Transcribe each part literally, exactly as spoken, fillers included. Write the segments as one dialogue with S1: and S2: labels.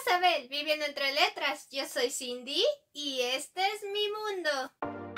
S1: Sabel, viviendo entre letras. Yo soy Cindy y este es mi mundo.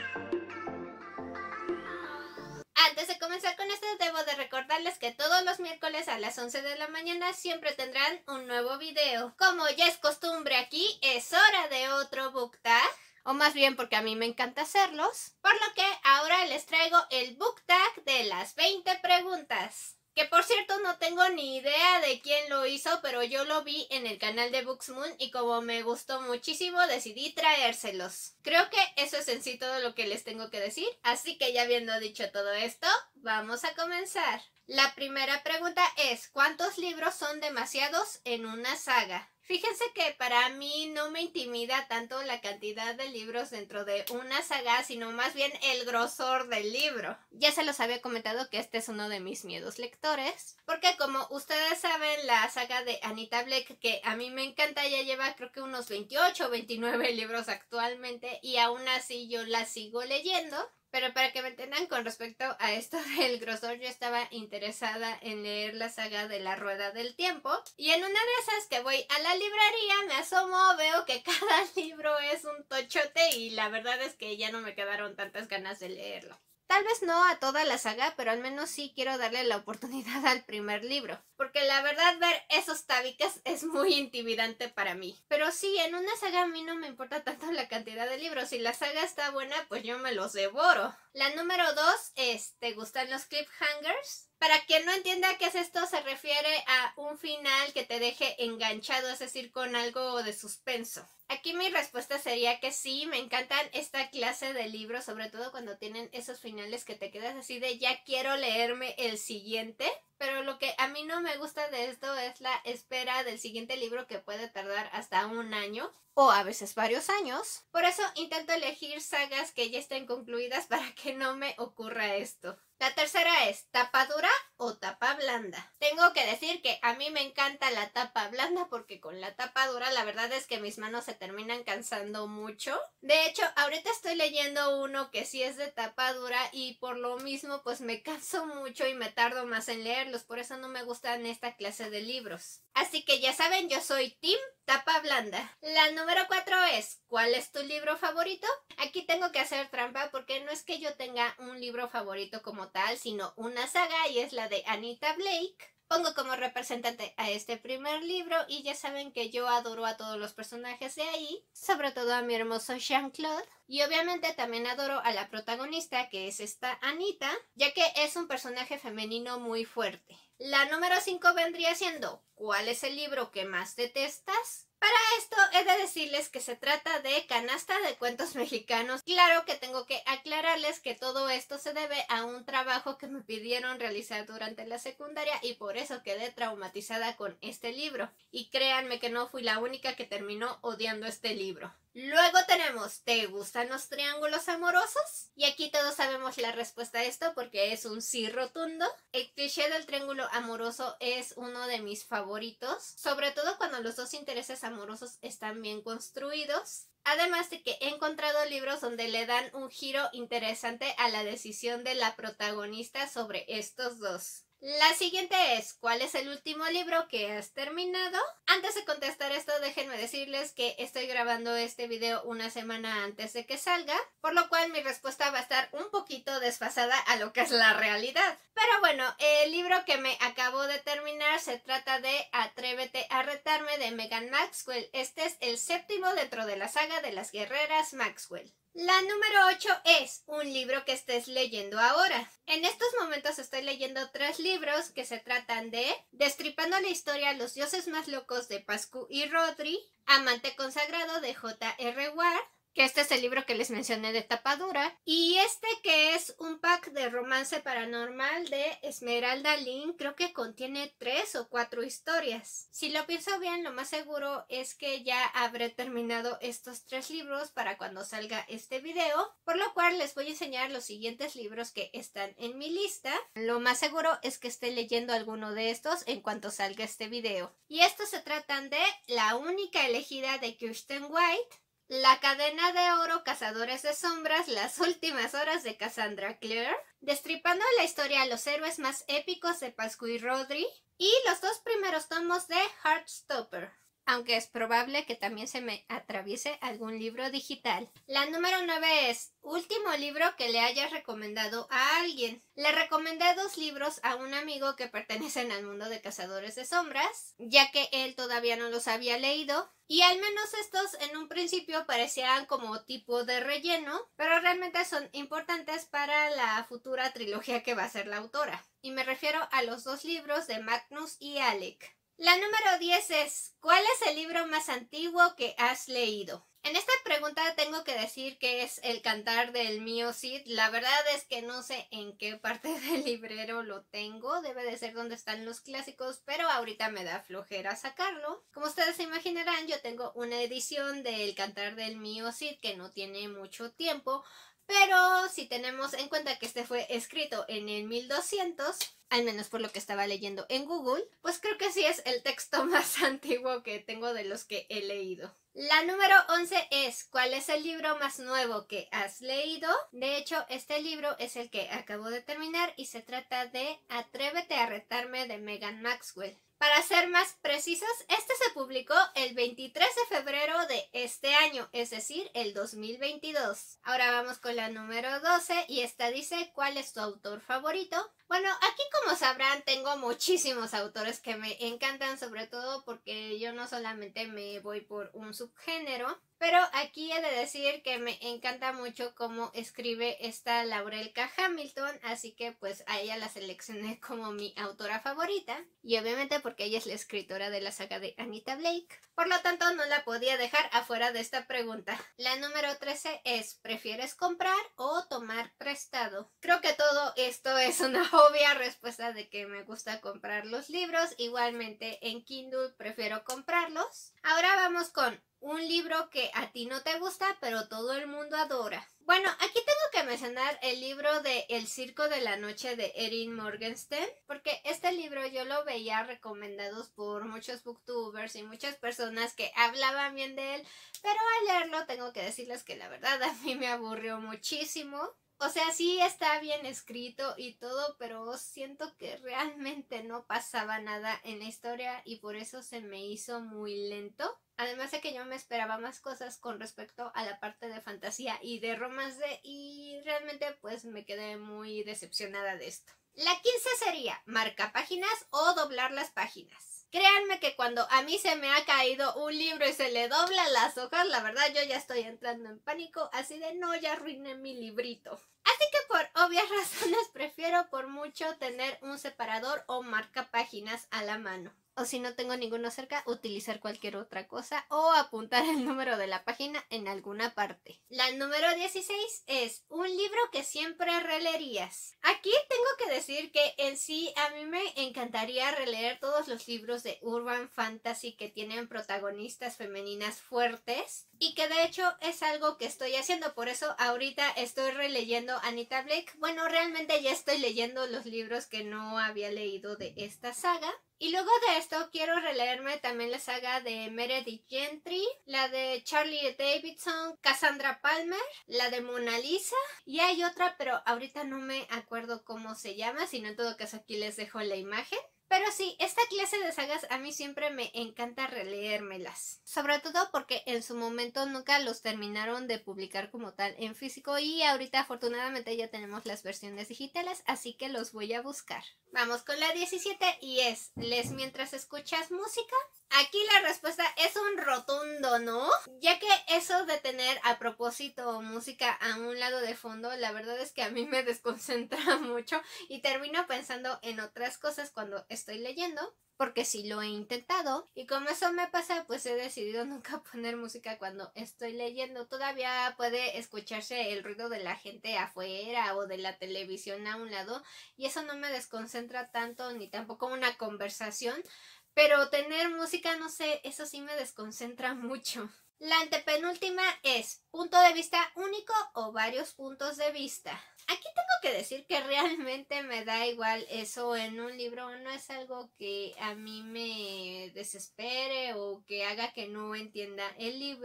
S1: Antes de comenzar con esto, debo de recordarles que todos los miércoles a las once de la mañana siempre tendrán un nuevo video. Como ya es costumbre aquí, es hora de otro book tag. O más bien porque a mí me encanta hacerlos. Por lo que ahora les traigo el book tag de las veinte preguntas. Que por cierto no tengo ni idea de quién lo hizo, pero yo lo vi en el canal de Booksmoon y como me gustó muchísimo decidí traérselos. Creo que eso es en sí todo lo que les tengo que decir, así que ya habiendo dicho todo esto, vamos a comenzar. La primera pregunta es, ¿cuántos libros son demasiados en una saga? Fíjense que para mí no me intimida tanto la cantidad de libros dentro de una saga, sino más bien el grosor del libro. Ya se los había comentado que este es uno de mis miedos lectores, porque como ustedes saben, la saga de Anita Blake, que a mí me encanta, ya lleva creo que unos veintiocho o veintinueve libros actualmente, y aún así yo la sigo leyendo. Pero para que me entiendan con respecto a esto del grosor, yo estaba interesada en leer la saga de La Rueda del Tiempo. Y en una de esas que voy a la librería, me asomo, veo que cada libro es un tochote y la verdad es que ya no me quedaron tantas ganas de leerlo. Tal vez no a toda la saga, pero al menos sí quiero darle la oportunidad al primer libro. Porque la verdad ver esos tabiques es muy intimidante para mí. Pero sí, en una saga a mí no me importa tanto la cantidad de libros. Si la saga está buena, pues yo me los devoro. La número dos es, ¿te gustan los cliffhangers? Para quien no entienda qué es esto, se refiere a un final que te deje enganchado, es decir, con algo de suspenso. Aquí mi respuesta sería que sí, me encantan esta clase de libros, sobre todo cuando tienen esos finales que te quedas así de ya quiero leerme el siguiente. Pero lo que a mí no me gusta de esto es la espera del siguiente libro, que puede tardar hasta un año o a veces varios años. Por eso intento elegir sagas que ya estén concluidas para que no me ocurra esto. La tercera es, ¿tapa dura o tapa blanda? Tengo que decir que a mí me encanta la tapa blanda porque con la tapa dura la verdad es que mis manos se terminan cansando mucho. De hecho, ahorita estoy leyendo uno que sí es de tapa dura y por lo mismo pues me canso mucho y me tardo más en leerlos. Por eso no me gustan esta clase de libros. Así que ya saben, yo soy team tapa blanda. La número cuatro es, ¿cuál es tu libro favorito? Aquí tengo que hacer trampa porque no es que yo tenga un libro favorito como tal, sino una saga y es la de Anita Blake. Pongo como representante a este primer libro y ya saben que yo adoro a todos los personajes de ahí, sobre todo a mi hermoso Jean-Claude. Y obviamente también adoro a la protagonista, que es esta Anita, ya que es un personaje femenino muy fuerte. La número cinco vendría siendo, ¿cuál es el libro que más detestas? Para esto he de decirles que se trata de Canasta de Cuentos Mexicanos. Claro que tengo que aclararles que todo esto se debe a un trabajo que me pidieron realizar durante la secundaria y por eso quedé traumatizada con este libro. Y créanme que no fui la única que terminó odiando este libro. Luego tenemos, ¿te gustan los triángulos amorosos? Y aquí todos sabemos la respuesta a esto porque es un sí rotundo. El cliché del triángulo amoroso es uno de mis favoritos, sobre todo cuando los dos intereses amorosos están bien construidos. Además de que he encontrado libros donde le dan un giro interesante a la decisión de la protagonista sobre estos dos. La siguiente es, ¿cuál es el último libro que has terminado? Antes de contestar esto, déjenme decirles que estoy grabando este video una semana antes de que salga, por lo cual mi respuesta va a estar un poquito desfasada a lo que es la realidad. Pero bueno, el libro que me acabo de terminar se trata de Atrévete a retarme de Megan Maxwell. Este es el séptimo dentro de la saga de las guerreras Maxwell. La número ocho es un libro que estés leyendo ahora. En estos momentos estoy leyendo tres libros que se tratan de Destripando la historia, los dioses más locos de Pascu y Rodri, Amante consagrado de J R Ward, que este es el libro que les mencioné de tapa dura, y este que es un pack de romance paranormal de Esmeralda Lin, creo que contiene tres o cuatro historias. Si lo pienso bien, lo más seguro es que ya habré terminado estos tres libros para cuando salga este video, por lo cual les voy a enseñar los siguientes libros que están en mi lista. Lo más seguro es que esté leyendo alguno de estos en cuanto salga este video. Y estos se tratan de La única elegida de Kirsten White, La cadena de oro, Cazadores de sombras, las últimas horas de Cassandra Clare, Destripando la historia, los héroes más épicos de Pascu y Rodri, y los dos primeros tomos de Heartstopper. aunque es probable que también se me atraviese algún libro digital. La número nueve es último libro que le hayas recomendado a alguien. Le recomendé dos libros a un amigo que pertenecen al mundo de Cazadores de Sombras, ya que él todavía no los había leído. Y al menos estos en un principio parecían como tipo de relleno, pero realmente son importantes para la futura trilogía que va a ser la autora. Y me refiero a los dos libros de Magnus y Alec. La número diez es ¿cuál es el libro más antiguo que has leído? En esta pregunta tengo que decir que es El Cantar del Mío Cid. La verdad es que no sé en qué parte del librero lo tengo. Debe de ser donde están los clásicos, pero ahorita me da flojera sacarlo. Como ustedes se imaginarán, yo tengo una edición de El Cantar del Mío Cid que no tiene mucho tiempo, pero si tenemos en cuenta que este fue escrito en el mil doscientos, al menos por lo que estaba leyendo en Google, pues creo que sí es el texto más antiguo que tengo de los que he leído. La número once es ¿cuál es el libro más nuevo que has leído? De hecho, este libro es el que acabo de terminar y se trata de Atrévete a retarme de Megan Maxwell. Para ser más precisos, este se publicó el veintitrés de febrero de este año, es decir, el dos mil veintidós. Ahora vamos con la número doce y esta dice ¿cuál es tu autor favorito? Bueno, aquí como sabrán tengo muchísimos autores que me encantan, sobre todo porque yo no solamente me voy por un subgénero, pero aquí he de decir que me encanta mucho cómo escribe esta Laurelka Hamilton, así que pues a ella la seleccioné como mi autora favorita, y obviamente porque ella es la escritora de la saga de Anita Blake, por lo tanto no la podía dejar afuera de esta pregunta. La número trece es ¿prefieres comprar o tomar prestado? Creo que todo esto es una obvia respuesta de que me gusta comprar los libros, igualmente en Kindle prefiero comprarlos. Ahora vamos con un libro que a ti no te gusta, pero todo el mundo adora. Bueno, aquí tengo que mencionar el libro de El Circo de la Noche de Erin Morgenstern, porque este libro yo lo veía recomendados por muchos booktubers y muchas personas que hablaban bien de él, pero al leerlo tengo que decirles que la verdad a mí me aburrió muchísimo. O sea, sí está bien escrito y todo, pero siento que realmente no pasaba nada en la historia y por eso se me hizo muy lento. Además de que yo me esperaba más cosas con respecto a la parte de fantasía y de romance y realmente pues me quedé muy decepcionada de esto. La quince sería marca páginas o doblar las páginas. Créanme que cuando a mí se me ha caído un libro y se le doblan las hojas, la verdad yo ya estoy entrando en pánico, así de no, ya arruiné mi librito. Así que por obvias razones prefiero por mucho tener un separador o marca páginas a la mano. O si no tengo ninguno cerca, utilizar cualquier otra cosa o apuntar el número de la página en alguna parte. La número dieciséis es un libro que siempre releerías. Aquí tengo que decir que en sí a mí me encantaría releer todos los libros de Urban Fantasy que tienen protagonistas femeninas fuertes y que de hecho es algo que estoy haciendo. Por eso ahorita estoy releyendo Anita Blake. Bueno, realmente ya estoy leyendo los libros que no había leído de esta saga. Y luego de esto quiero releerme también la saga de Meredith Gentry, la de Charlie Davidson, Cassandra Palmer, la de Mona Lisa y hay otra pero ahorita no me acuerdo cómo se llama, sino en todo caso aquí les dejo la imagen. Pero sí, esta clase de sagas a mí siempre me encanta releérmelas. Sobre todo porque en su momento nunca los terminaron de publicar como tal en físico y ahorita afortunadamente ya tenemos las versiones digitales, así que los voy a buscar. Vamos con la diecisiete y es ¿lees mientras escuchas música? Aquí la respuesta es un rotundo no, ya que eso de tener a propósito música a un lado de fondo, la verdad es que a mí me desconcentra mucho y termino pensando en otras cosas cuando estoy leyendo, porque sí lo he intentado y como eso me pasa pues he decidido nunca poner música cuando estoy leyendo. Todavía puede escucharse el ruido de la gente afuera o de la televisión a un lado y eso no me desconcentra tanto ni tampoco una conversación. Pero tener música, no sé, eso sí me desconcentra mucho. La antepenúltima es punto de vista único o varios puntos de vista. Aquí tengo que decir que realmente me da igual eso en un libro, no es algo que a mí me desespere o que haga que no entienda el libro.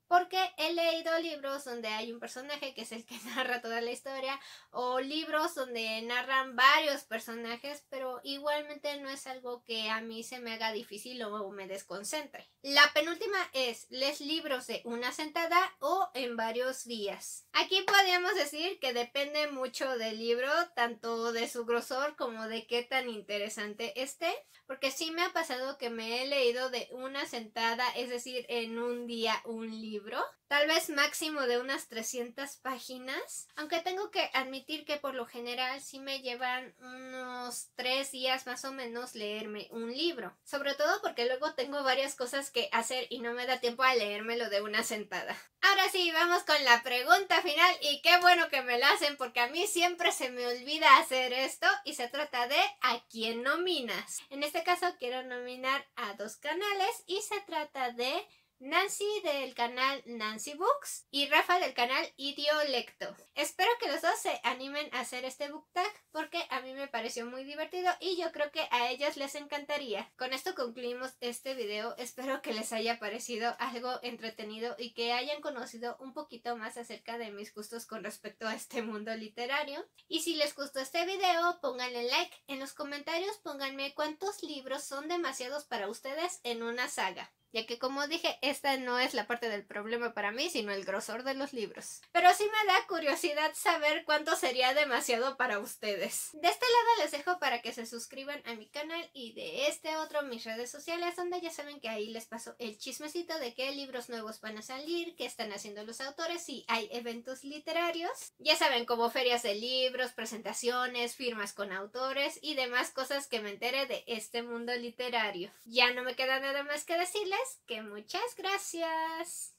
S1: porque he leído libros donde hay un personaje que es el que narra toda la historia, o libros donde narran varios personajes, pero igualmente no es algo que a mí se me haga difícil o me desconcentre. La penúltima es: ¿lees libros de una sentada o en varios días? Aquí podríamos decir que depende mucho del libro, tanto de su grosor como de qué tan interesante esté, porque sí me ha pasado que me he leído de una sentada, es decir, en un día un libro, tal vez máximo de unas trescientas páginas, aunque tengo que admitir que por lo general sí me llevan unos tres días más o menos leerme un libro, sobre todo porque luego tengo varias cosas que hacer y no me da tiempo a leérmelo de una sentada. Ahora sí, vamos con la pregunta final, y qué bueno que me la hacen porque a mí siempre se me olvida hacer esto, y se trata de ¿a quién nominas? En este caso quiero nominar a dos canales y se trata de Nancy del canal Nancy Books y Rafa del canal Idiolecto. Espero que los dos se animen a hacer este book tag porque a mí me pareció muy divertido y yo creo que a ellos les encantaría. Con esto concluimos este video. Espero que les haya parecido algo entretenido y que hayan conocido un poquito más acerca de mis gustos con respecto a este mundo literario. Y si les gustó este video, pónganle like. En los comentarios pónganme cuántos libros son demasiados para ustedes en una saga, ya que, como dije, esta no es la parte del problema para mí, sino el grosor de los libros. Pero sí me da curiosidad saber cuánto sería demasiado para ustedes. De este lado les dejo para que se suscriban a mi canal, y de este otro mis redes sociales, donde ya saben que ahí les paso el chismecito de qué libros nuevos van a salir, qué están haciendo los autores, si hay eventos literarios. Ya saben, como ferias de libros, presentaciones, firmas con autores y demás cosas que me entere de este mundo literario. Ya no me queda nada más que decirles que muchas gracias.